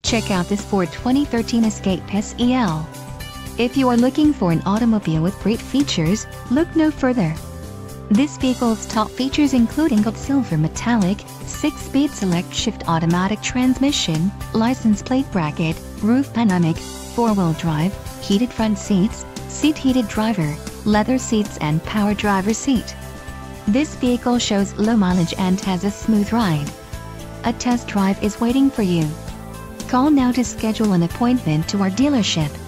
Check out this Ford 2013 Escape SEL. If you are looking for an automobile with great features, look no further. This vehicle's top features include gold silver metallic, 6-speed select shift automatic transmission, license plate bracket, roof panoramic, 4-wheel drive, heated front seats, seat heated driver, leather seats and power driver seat. This vehicle shows low mileage and has a smooth ride. A test drive is waiting for you. Call now to schedule an appointment to our dealership.